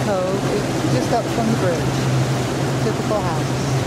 Cove. It's just up from the bridge. Typical house.